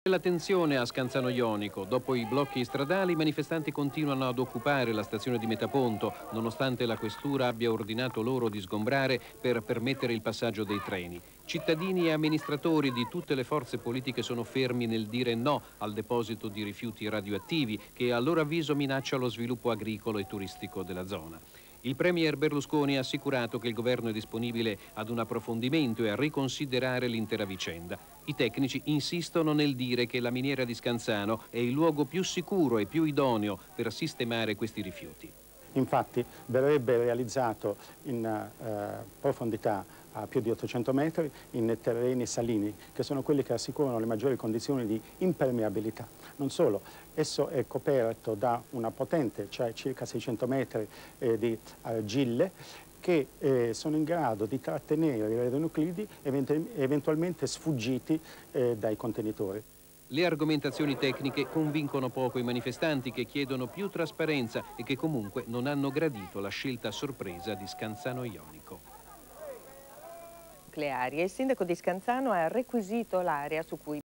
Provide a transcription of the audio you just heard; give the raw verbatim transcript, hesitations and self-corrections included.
La tensione a Scanzano Jonico. Dopo i blocchi stradali, i manifestanti continuano ad occupare la stazione di Metaponto, nonostante la questura abbia ordinato loro di sgombrare per permettere il passaggio dei treni. Cittadini e amministratori di tutte le forze politiche sono fermi nel dire no al deposito di rifiuti radioattivi che a loro avviso minaccia lo sviluppo agricolo e turistico della zona. Il premier Berlusconi ha assicurato che il governo è disponibile ad un approfondimento e a riconsiderare l'intera vicenda. I tecnici insistono nel dire che la miniera di Scanzano è il luogo più sicuro e più idoneo per sistemare questi rifiuti. Infatti verrebbe realizzato in eh, profondità a più di ottocento metri in terreni salini, che sono quelli che assicurano le maggiori condizioni di impermeabilità. Non solo, esso è coperto da una potente, cioè circa seicento metri eh, di argille, che eh, sono in grado di trattenere i radionuclidi eventualmente sfuggiti eh, dai contenitori. Le argomentazioni tecniche convincono poco i manifestanti che chiedono più trasparenza e che comunque non hanno gradito la scelta a sorpresa di Scanzano Jonico. Il sindaco di Scanzano ha requisito l'area su cui